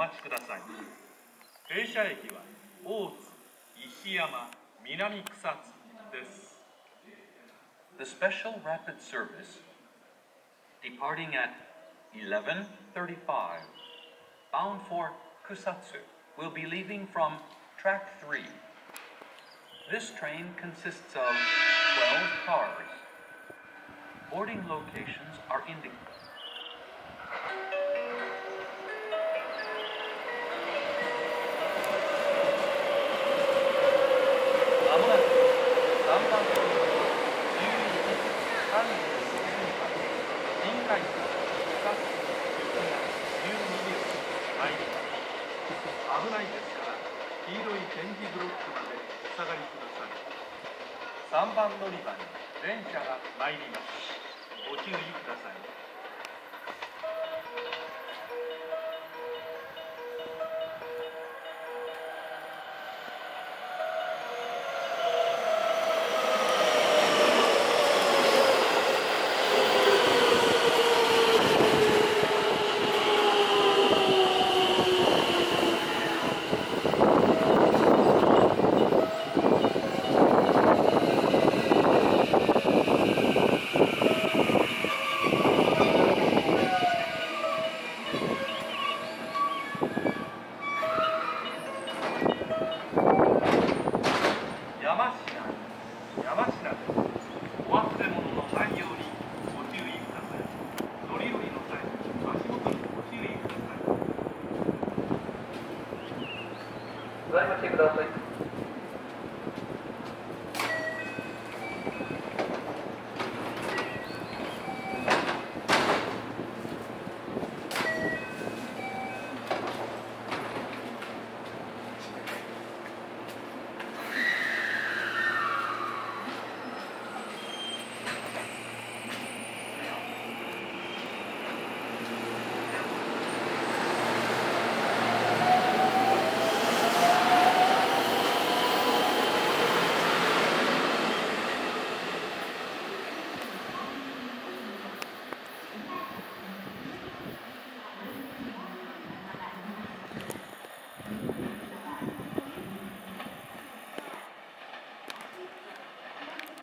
待ちください。停車駅は大津、石山、南草津です。 The special rapid service departing at 11:35 bound for Kusatsu will be leaving from track 3. This train consists of 12 cars. Boarding locations are indicated. まもなく3番線11時36分新快速草津12秒参ります。危ないですから黄色い点字ブロックまでお下がりください。3番乗り場に電車が参ります。ご注意ください。山科です。お忘れ物のないようにご注意ください。乗り降りの際、足元にご注意ください。 ございましてください。